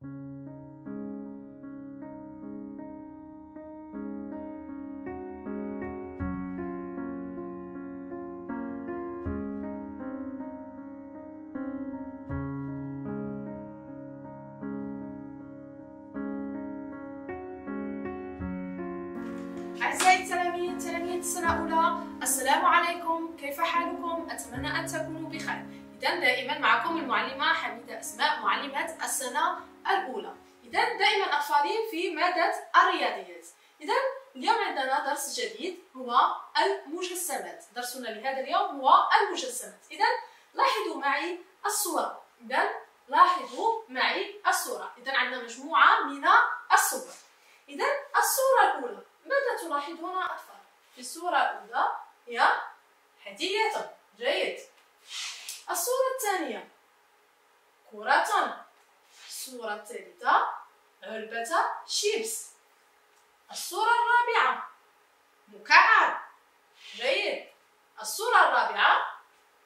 أعزائي التلاميذ تلاميذ السنة الأولى، السلام عليكم، كيف حالكم؟ أتمنى أن تكونوا بخير. إذا دائما معكم المعلمة حميدة أسماء، معلمة السنة الأولى. إذا دائما أطفالي في مادة الرياضيات. إذا اليوم عندنا درس جديد هو المجسمات. درسنا لهذا اليوم هو المجسمات. إذا لاحظوا معي الصورة. لاحظوا معي الصورة. إذا عندنا مجموعة من الصور. إذا الصورة الأولى ماذا تلاحظون أطفال؟ في الصورة الأولى هي هدية. جيد. الصورة الثانية كرة. الصورة الثالثة علبة شيبس. الصورة الرابعة مكعب. جيد. الصورة الرابعة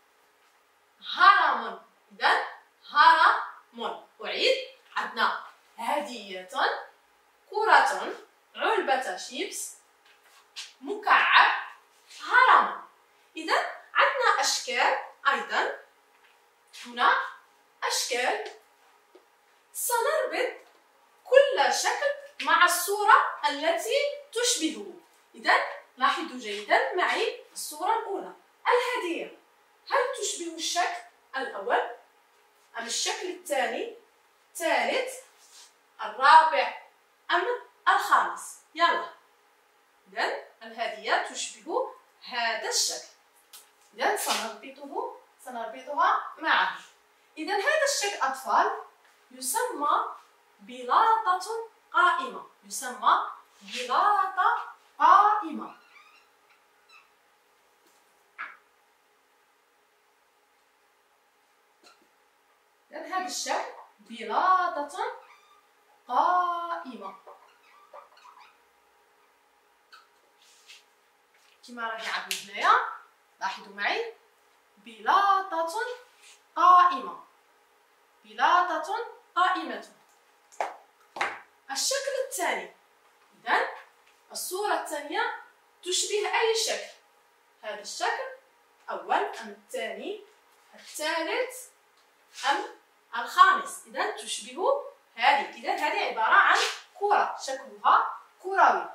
هرم. إذا هرم. أعيد. عندنا هدية، كرة، علبة شيبس، مكعب، هرم. إذا عندنا أشكال أيضا. هنا أشكال. سنربط كل شكل مع الصورة التي تشبهه. إذا لاحظوا جيدا معي الصورة الأولى. الهدية هل تشبه الشكل الأول أم الشكل الثاني، الثالث، الرابع أم الخامس؟ يلا. إذا الهدية تشبه هذا الشكل. إذا سنربطها معه. إذا هذا الشكل أطفال يسمى بلاطة قائمة. يسمى بلاطة قائمة. إذا هذا الشكل بلاطة قائمة كما راهي عندنا هنايا. لاحظوا معي بلاطة قائمة. بلاطة قائمة. الشكل الثاني. إذا الصورة الثانية تشبه أي شكل؟ هذا الشكل أول أم الثاني، الثالث أم الخامس؟ إذا تشبه هذه. إذا هذه عبارة عن كرة شكلها كروي.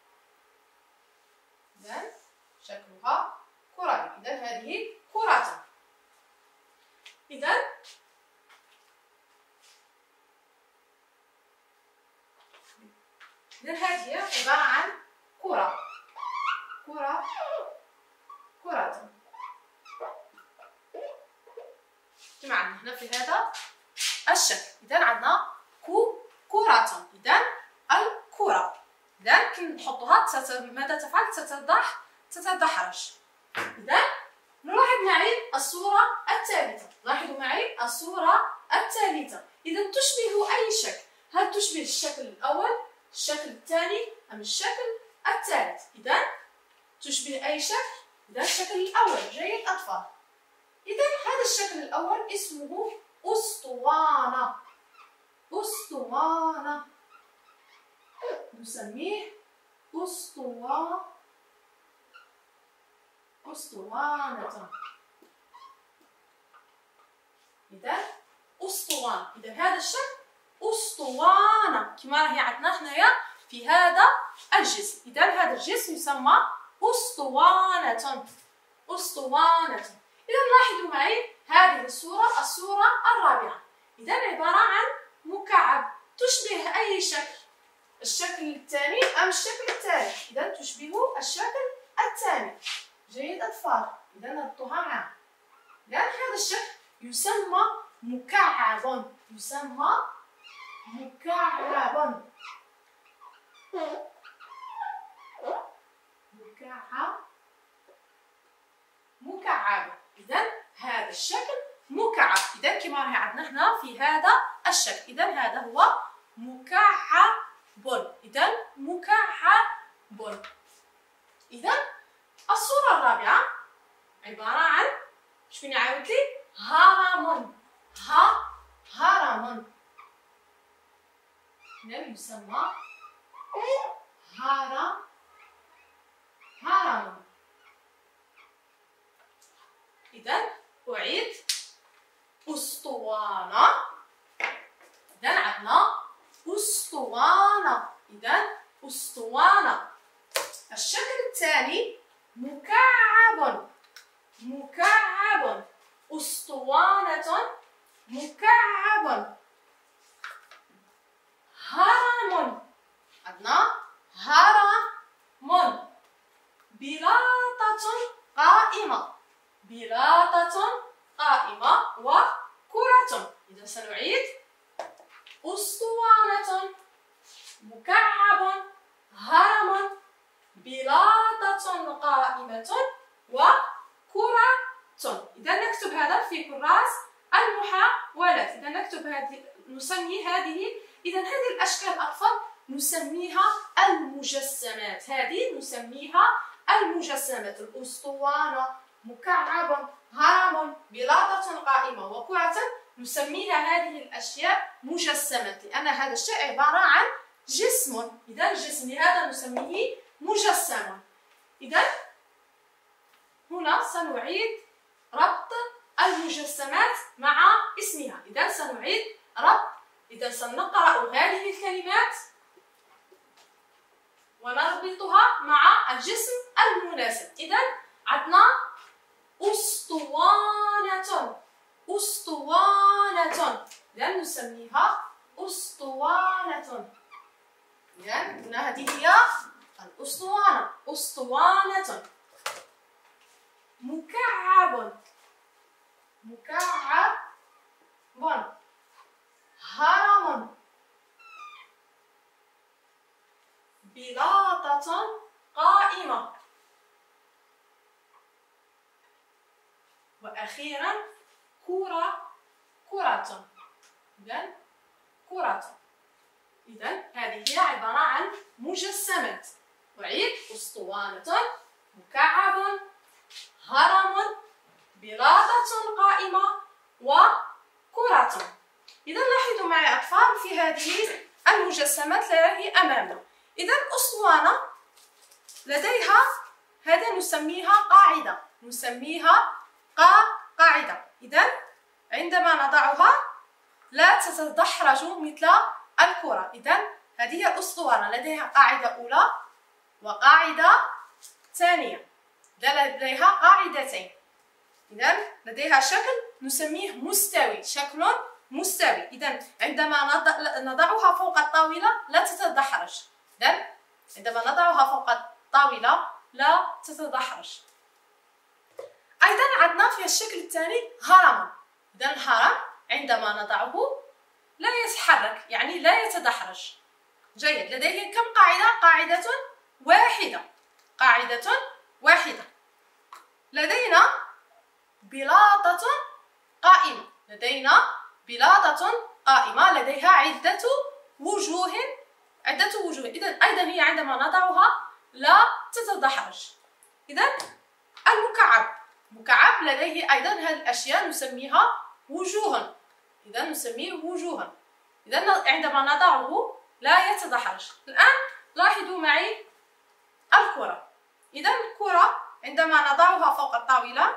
إذا شكلها كروي. إذا هذه كرة. إذا هذه عبارة عن كرة. كرة. كما عندنا هنا في هذا الشكل. إذا عندنا كرة. إذا الكرة. إذا كي نحطها ماذا تفعل؟ تتدحرج. إذا نلاحظ معي الصورة الثالثة. لاحظوا معي الصورة الثالثة. إذا تشبه أي شكل؟ هل تشبه الشكل الأول، الشكل الثاني أم الشكل الثالث؟ إذا تشبه أي شكل؟ إذا الشكل الأول. جيد أطفال. إذا هذا الشكل الأول اسمه أسطوانة. أسطوانة. نسميه أسطوانة. إذا أسطوانة. إذا هذا الشكل أسطوانة كما راهي عندنا هنايا في هذا الجسم. إذا هذا الجسم يسمى أسطوانة. إذا لاحظوا معي هذه الصورة الرابعة. إذا عبارة عن مكعب. تشبه أي شكل؟ الشكل الثاني أم الشكل الثالث؟ إذا تشبه الشكل الثاني. جيد أطفال. إذا نربطها معا. إذا هذا الشكل يسمى مكعب. يسمى مكعب. مكعب. إذا هذا الشكل مكعب. إذا كما راهي عندنا هنا في هذا الشكل. إذا هذا هو مكعب. إذا مكعب. إذا الصورة الرابعة عبارة عن شنو عاودت لي؟ هرم. هرم. يسمى هرم. إذا أعيد أسطوانة. إذا عندنا أسطوانة. أسطوانة. الشكل الثاني مكعب. أسطوانة مكعب. هرم. عندنا هرم. بلاطة قائمة. وكرة. إذا سنعيد أسطوانة مكعب هرم بلاطة قائمة وكرة. إذا نكتب هذا في كراس المحاولات. إذا نكتب هذه، نسمي هذه، إذا هذه الأشكال الأطفال نسميها المجسمات. الأسطوانة مكعب هرم بلاطة قائمة وكرة، نسميها هذه الأشياء مجسمات، لأن هذا الشيء عبارة عن جسم. إذا الجسم هذا نسميه مجسما. إذا هنا سنعيد ربط المجسمات مع اسمها. إذا سنعيد ربط. إذا سنقرأ هذه الكلمات ونربطها مع الجسم المناسب. إذا عندنا أسطوانة. إذا نسميها أسطوانة. إذا هذه هي أسطوانة. مكعب. هرم. بلاطة قائمة. وأخيرا كرة. إذا هذه هي عبارة عن مجسمات. أعيد أسطوانة مكعب هرم بلاطة قائمة وكرة. إذا لاحظوا معي أطفال في هذه المجسمات التي أمامنا. إذا أسطوانة لديها هذا نسميها قاعدة. إذا عندما نضعها لا تتدحرج مثل الكرة. إذا هذه هي الأسطوانة، لديها قاعدة أولى وقاعدة ثانية. لديها قاعدتين. إذا لديها شكل نسميه مستوي. إذا عندما نضعها فوق الطاولة لا تتدحرج. إذا عندما نضعها فوق الطاولة لا تتدحرج. أيضا عندنا في الشكل الثاني هرم. إذا الهرم عندما نضعه لا يتحرك، يعني لا يتدحرج. جيد. لديه كم قاعدة؟ قاعدة واحدة. لدينا بلاطة قائمة. لديها عدة وجوه. إذا أيضا هي عندما نضعها لا تتدحرج. إذا المكعب لديه أيضا هذه الأشياء نسميها وجوها. إذا عندما نضعه لا يتدحرج. الآن لاحظوا معي الكرة. إذا الكرة عندما نضعها فوق الطاولة،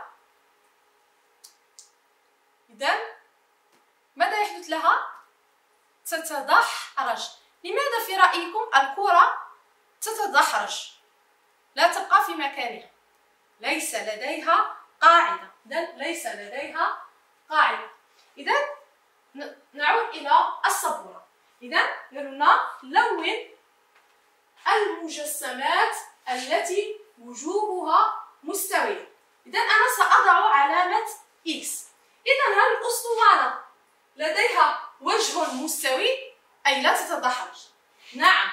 إذا ماذا يحدث لها؟ تتدحرج. لماذا في رأيكم الكرة تتدحرج؟ لا تبقى في مكانها. ليس لديها قاعدة. إذا نعود إلى السبورة. إذا نلون المجسمات التي وجوهها مستوية. إذا أنا سأضع علامة X. إذا هل الأسطوانة لديها وجه مستوي أي لا تتدحرج؟ نعم.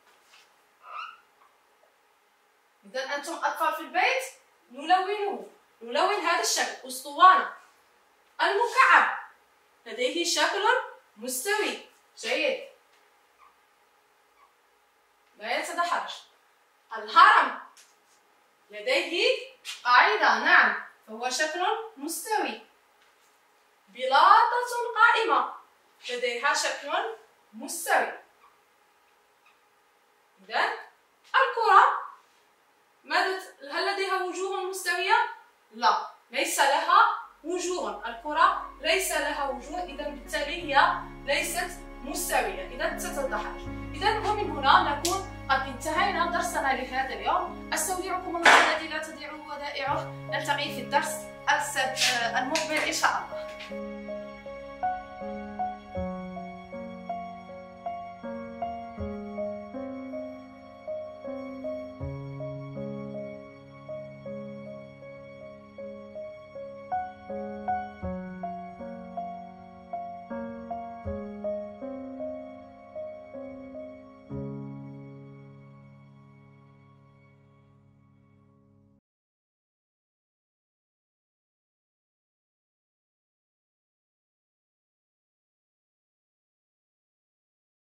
إذا أنتم أطفال في البيت نلون هذا الشكل. أسطوانة. المكعب لديه شكل مستوي. جيد. لا يتدحرج. الهرم لديه قاعدة. نعم، فهو شكل مستوي. بلاطة قائمة لديها شكل مستوي. إذن الكرة هل لديها وجوه مستوية؟ لا، ليس لها وجوه. الكرة ليس لها وجوه، إذا بالتالي هي ليست مستوية، إذا تتضحك. إذا ومن هنا نكون قد انتهينا درسنا لهذا اليوم. أستودعكم الله الذي لا تضيع ودائعه. نلتقي في الدرس المقبل إن شاء الله.